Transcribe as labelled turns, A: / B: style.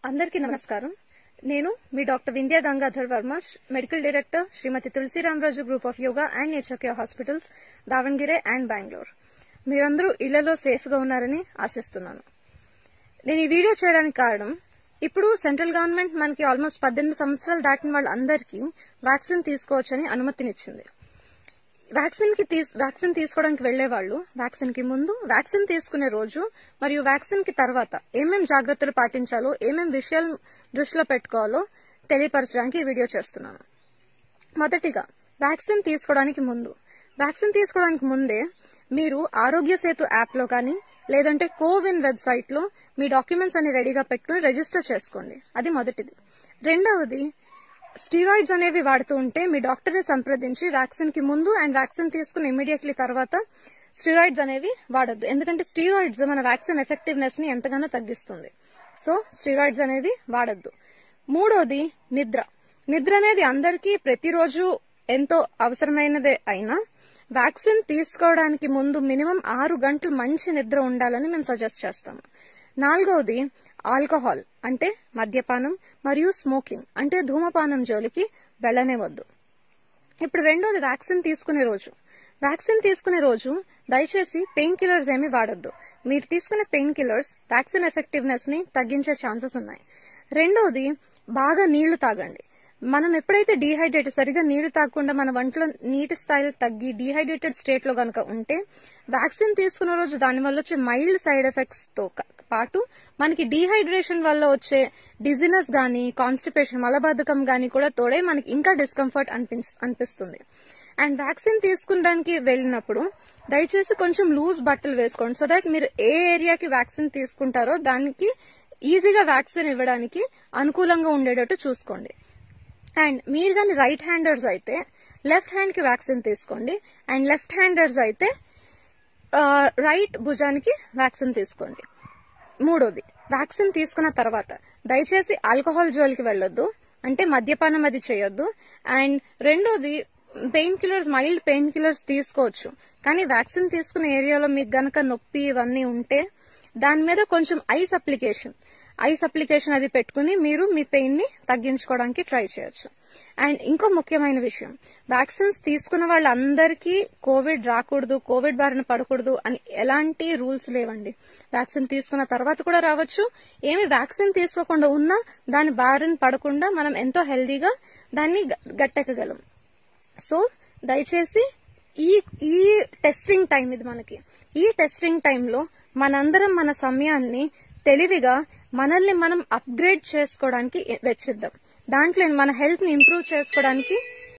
A: అందరికీ నమస్కారం. నేను మీ doctor Vindhya Varma, medical director Shrimati Tulasiramaraju group of yoga and nature care hospitals, Davangere and Bengaluru. మీరందరూ ఇళ్లలో సేఫ్ గా ఉన్నారని ఆశిస్తున్నాను. నేను ఈ వీడియో చేయడానికి కారణం, ఇప్పుడు సెంట్రల్ గవర్నమెంట్ మనకి ఆల్మోస్ట్ 18 సంవత్సరాలు దాటిన వాళ్ళందరికీ వ్యాక్సిన్ తీసుకోవచ్చని అనుమతినిచ్చింది. వ్యాక్సిన్ తీసుకోవడానికి వెళ్లే వాళ్ళు వ్యాక్సిన్ కి ముందు, వ్యాక్సిన్ తీసుకునే రోజు మరియు వ్యాక్సిన్ కి తర్వాత ఏమేం జాగ్రత్తలు పాటించాలో, ఏమేం విషయాలు దృష్టిలో పెట్టుకోవాలో తెలియపరచడానికి ఈ వీడియో చేస్తున్నాను. మొదటిగా వ్యాక్సిన్ తీసుకోవడానికి ముందే మీరు ఆరోగ్య సేతు యాప్ లో కానీ లేదంటే కోవిన్ వెబ్సైట్ లో మీ డాక్యుమెంట్స్ అన్ని రెడీగా పెట్టుకుని రిజిస్టర్ చేసుకోండి. అది మొదటిది. రెండవది, స్టీరాయిడ్స్ అనేవి వాడుతూ ఉంటే మీ డాక్టర్ ని సంప్రదించి వ్యాక్సిన్ కి ముందు అండ్ వ్యాక్సిన్ తీసుకుని ఇమ్మీడియట్లీ తర్వాత స్టీరాయిడ్స్ అనేవి వాడొద్దు. ఎందుకంటే స్టీరాయిడ్స్ మన వ్యాక్సిన్ ఎఫెక్టివ్నెస్ ని ఎంతగానో తగ్గిస్తుంది. సో స్టీరాయిడ్స్ అనేవి వాడొద్దు. మూడోది, నిద్ర అనేది అందరికీ ప్రతిరోజు ఎంతో అవసరమైనదే అయినా వ్యాక్సిన్ తీసుకోవడానికి ముందు మినిమం 6 గంటలు మంచి నిద్ర ఉండాలని మేము సజెస్ట్ చేస్తాము. నాలుగవది, ఆల్కహాల్ అంటే మద్యపానం మరియు స్మోకింగ్ అంటే ధూమపానం జోలికి వెళ్లనే వద్దు. ఇప్పుడు రెండోది, వ్యాక్సిన్ తీసుకునే రోజు దయచేసి పెయిన్ కిల్లర్స్ ఏమీ వాడొద్దు. మీరు తీసుకునే పెయిన్ కిల్లర్స్ వ్యాక్సిన్ ఎఫెక్టివ్నెస్ ని తగ్గించే ఛాన్సెస్ ఉన్నాయి. రెండోది, బాగా నీళ్లు తాగండి. మనం ఎప్పుడైతే సరిగా నీళ్లు తాగకుండా మన వంటలో నీటి స్థాయిలు తగ్గి డీహైడ్రేటెడ్ స్టేట్ లో గనక ఉంటే వ్యాక్సిన్ తీసుకున్న రోజు దానివల్ల వచ్చే మైల్డ్ సైడ్ ఎఫెక్ట్స్ తో పాటు మనకి డీహైడ్రేషన్ వల్ల వచ్చే డిజినెస్ గానీ, కాన్స్టిపేషన్ మలబద్ధకం గానీ కూడా తోడే మనకి ఇంకా డిస్కంఫర్ట్ అనిపిస్తుంది. అండ్ వ్యాక్సిన్ తీసుకునడానికి వెళ్ళినప్పుడు దయచేసి కొంచెం లూజ్ బట్టలు వేసుకోండి. సో దాట్ మీరు ఏ ఏరియాకి వ్యాక్సిన్ తీసుకుంటారో దానికి ఈజీగా వ్యాక్సిన్ ఇవ్వడానికి అనుకూలంగా ఉండేటట్టు చూసుకోండి. అండ్ మీరు కానీ రైట్ హ్యాండర్స్ అయితే లెఫ్ట్ హ్యాండ్ కి వ్యాక్సిన్ తీసుకోండి. అండ్ లెఫ్ట్ హ్యాండర్స్ అయితే రైట్ భుజానికి వ్యాక్సిన్ తీసుకోండి. మూడోది, వ్యాక్సిన్ తీసుకున్న తర్వాత దయచేసి ఆల్కహాల్ జోలికి వెళ్లొద్దు, అంటే మద్యపానం అది చేయొద్దు. అండ్ రెండోది, మైల్డ్ పెయిన్ కిల్లర్స్ తీసుకోవచ్చు, కానీ వ్యాక్సిన్ తీసుకున్న ఏరియాలో మీకు గనక నొప్పి ఇవన్నీ ఉంటే దాని మీద కొంచెం ఐస్ అప్లికేషన్ అది పెట్టుకుని మీరు మీ పెయిన్ ని తగ్గించుకోవడానికి ట్రై చేయొచ్చు. అండ్ ఇంకో ముఖ్యమైన విషయం, వ్యాక్సిన్స్ తీసుకున్న వాళ్ళందరికీ కోవిడ్ రాకూడదు, కోవిడ్ బారిన పడకూడదు అని ఎలాంటి రూల్స్ లేవండి. వ్యాక్సిన్ తీసుకున్న తర్వాత కూడా రావచ్చు. ఏమి వ్యాక్సిన్ తీసుకోకుండా ఉన్నా దాని బారిన పడకుండా మనం ఎంతో హెల్దీగా దాన్ని గట్టెక్కగలం. సో దయచేసి ఈ టెస్టింగ్ టైం ఇది మనకి. ఈ టెస్టింగ్ టైంలో మనందరం మన సమయాన్ని తెలివిగా మనల్ని మనం అప్గ్రేడ్ చేసుకోవడానికి వెచ్చిద్దాం. దాంట్లో మన హెల్త్ ని ఇంప్రూవ్ చేసుకోవడానికి